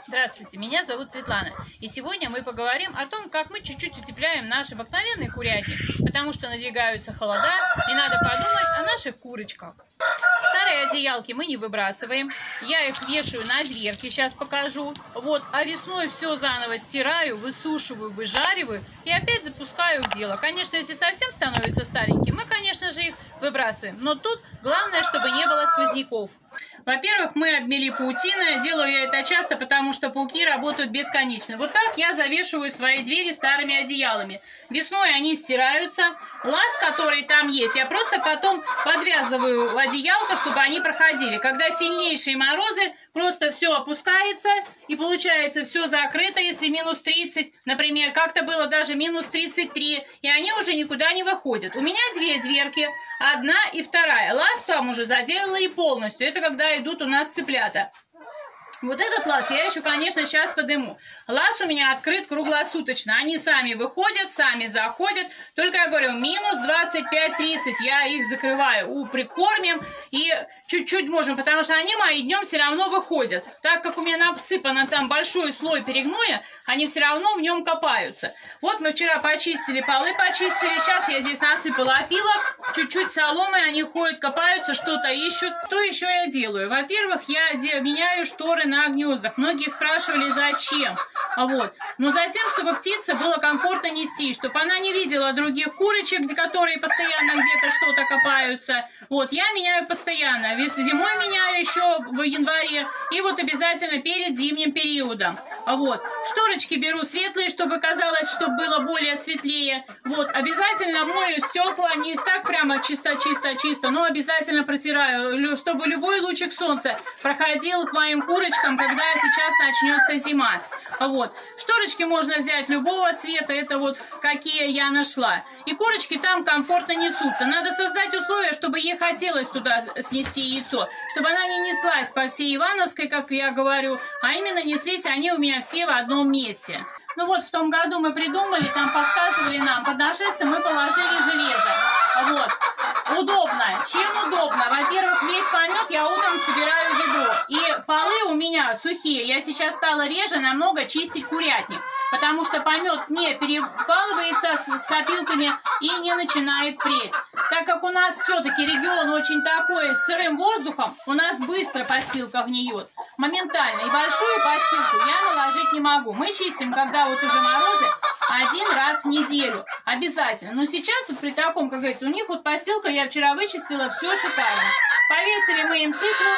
Здравствуйте, меня зовут Светлана, и сегодня мы поговорим о том, как мы чуть-чуть утепляем наш обыкновенный курятник, потому что надвигаются холода, и надо подумать о наших курочках. Старые одеялки мы не выбрасываем, я их вешаю на дверки, сейчас покажу. Вот, а весной все заново стираю, высушиваю, выжариваю и опять запускаю в дело. Конечно, если совсем становится стареньким, мы, конечно же, их выбрасываем, но тут главное, чтобы не было сквозняков. Во-первых, мы обмели паутиной. Делаю я это часто, потому что пауки работают бесконечно. Вот так я завешиваю свои двери старыми одеялами. Весной они стираются. Лаз, который там есть, я просто потом подвязываю одеялко, чтобы они проходили. Когда сильнейшие морозы, просто все опускается и получается все закрыто. Если минус 30, например, как-то было даже минус 33, и они уже никуда не выходят. У меня две дверки, одна и вторая. Лаз там уже заделала и полностью. Это когда идут у нас цыплята. Вот этот лаз я еще, конечно, сейчас подниму. Лаз у меня открыт круглосуточно. Они сами выходят, сами заходят. Только, я говорю, минус 25-30 я их закрываю. Прикормим и чуть-чуть можем, потому что они мои днем все равно выходят. Так как у меня насыпано там большой слой перегноя, они все равно в нем копаются. Вот мы вчера почистили, полы почистили. Сейчас я здесь насыпала опилок. Чуть-чуть соломы, они ходят, копаются, что-то ищут. Что еще я делаю? Во-первых, я меняю шторы на гнездах. Многие спрашивали, зачем. Вот. Но затем, чтобы птице было комфортно нести, чтобы она не видела других курочек, которые постоянно где-то что-то копаются. Вот, я меняю постоянно. Зимой меняю еще в январе. И вот обязательно перед зимним периодом. Вот. Шторочки беру светлые, чтобы казалось, чтобы было более светлее. Вот. Обязательно мою стекла, не так прямо чисто, но обязательно протираю, чтобы любой лучик солнца проходил к моим курочкам, когда сейчас начнется зима. Вот. Шторочки можно взять любого цвета, это вот какие я нашла. И курочки там комфортно несутся. Надо создать условия, чтобы ей хотелось туда снести яйцо, чтобы она не неслась по всей Ивановской, как я говорю, а именно неслись они у меня все в одном месте. Ну вот, в том году мы придумали, там подсказывали нам, под нашествием мы положили железо. Вот. Удобно. Чем удобно? Во-первых, весь помет я утром собираю в ведро. И полы у меня сухие. Я сейчас стала реже намного чистить курятник. Потому что помет не перепалывается с опилками и не начинает преть. Так как у нас все-таки регион очень такой с сырым воздухом, у нас быстро постилка гниет. Моментально. И большую постилку я наложить не могу. Мы чистим, когда вот уже морозы, один раз в неделю. Обязательно. Но сейчас вот при таком, как говорится, у них вот постилка, я вчера вычистила, все шикарно. Повесили мы им тыкву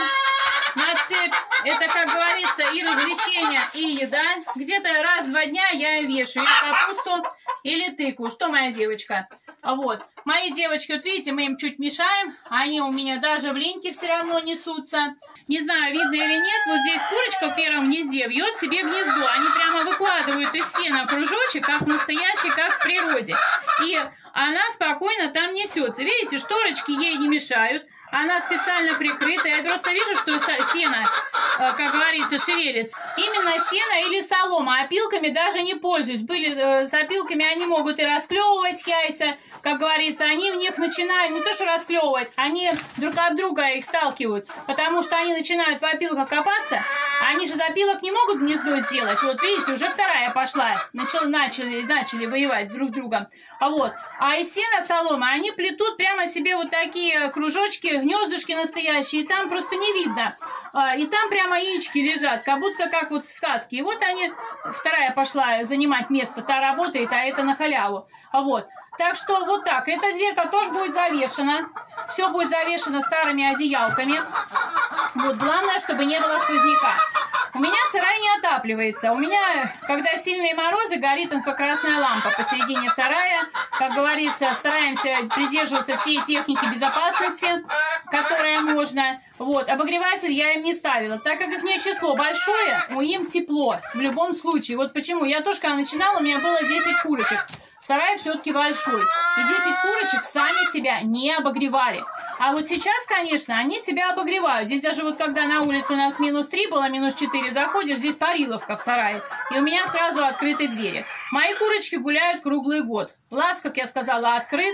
на цепь. Это, как говорится, и развлечение, и еда. Где-то раз в 2 дня я вешаю или капусту, или тыкву. Что, моя девочка? Вот. Мои девочки, вот видите, мы им чуть мешаем. Они у меня даже в линьке все равно несутся. Не знаю, видно или нет, вот здесь курочка в первом гнезде вьет себе гнездо. Они прямо выкладывают из сена кружочек, как настоящий, как в природе. И она спокойно там несется. Видите, шторочки ей не мешают. Она специально прикрыта. Я просто вижу, что сено, как говорится, шевелится. Именно сено или солома. Опилками даже не пользуюсь. С опилками они могут и расклевывать яйца. Как говорится, они в них начинают не то что расклевывать, они друг от друга их сталкивают. Потому что они начинают в опилках копаться. Они же из опилок не могут гнездо сделать. Вот видите, уже вторая пошла. Начали воевать друг с другом. А из сена соломы они плетут прямо себе вот такие кружочки, гнездышки настоящие. И там просто не видно. И там прямо яички лежат, как будто как вот в сказке. И вот они, вторая пошла занимать место. Та работает, а это на халяву. Так что вот так. Эта дверка тоже будет завешена. Все будет завешено старыми одеялками. Вот, главное, чтобы не было сквозняка. У меня сарай не отапливается. У меня, когда сильные морозы, горит инфракрасная лампа посередине сарая. Как говорится, стараемся придерживаться всей техники безопасности, которая можно. Вот, обогреватель я им не ставила, так как их не число большое, им тепло в любом случае. Вот почему. Я тоже, когда начинала, у меня было 10 курочек. Сарай все-таки большой. И 10 курочек сами себя не обогревали. А вот сейчас, конечно, они себя обогревают. Здесь даже вот когда на улице у нас минус 3 было, минус 4, заходишь, здесь париловка в сарае. И у меня сразу открыты двери. Мои курочки гуляют круглый год. Лаз, как я сказала, открыт.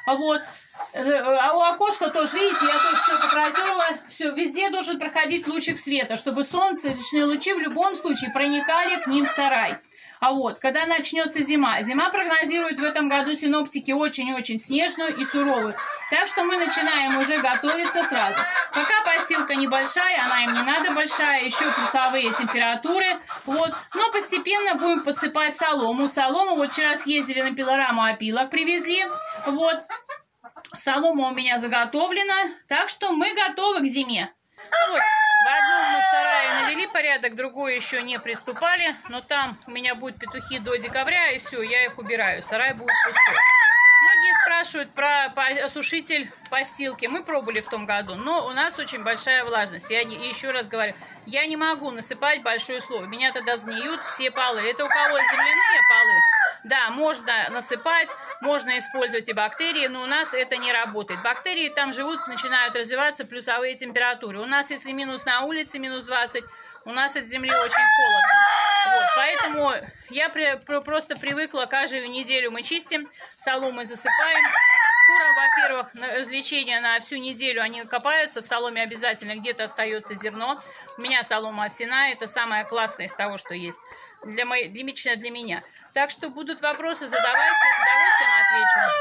Вот. А у окошка тоже, видите, я тоже все протерла. Все, везде должен проходить лучик света, чтобы солнечные лучи в любом случае проникали к ним в сарай. А вот, когда начнется зима. Зима прогнозирует в этом году синоптики очень-очень снежную и суровую. Так что мы начинаем уже готовиться сразу. Пока постилка небольшая, она им не надо большая, еще плюсовые температуры. Вот. Но постепенно будем подсыпать солому. Солому вот вчера съездили на пилораму, опилок привезли. Вот. Солома у меня заготовлена. Так что мы готовы к зиме. Вот. В одном мы сарае навели порядок, другой еще не приступали. Но там у меня будут петухи до декабря, и все, я их убираю. Сарай будет пустой. Многие спрашивают про осушитель постилки. Мы пробовали в том году, но у нас очень большая влажность. Я еще раз говорю, я не могу насыпать большой слой. Меня тогда сгниют все полы. Это у кого земляные полы? Да, можно насыпать, можно использовать и бактерии, но у нас это не работает. Бактерии там живут, начинают развиваться плюсовые температуры. У нас, если минус на улице, минус 20, у нас от земли очень холодно. Вот, поэтому я просто привыкла, каждую неделю мы чистим, соломой засыпаем. Курам, во-первых, на развлечения на всю неделю они копаются, в соломе обязательно где-то остается зерно. У меня солома овсяная, это самое классное из того, что есть. Лично для меня. Так что будут вопросы, задавайте, с удовольствием отвечу.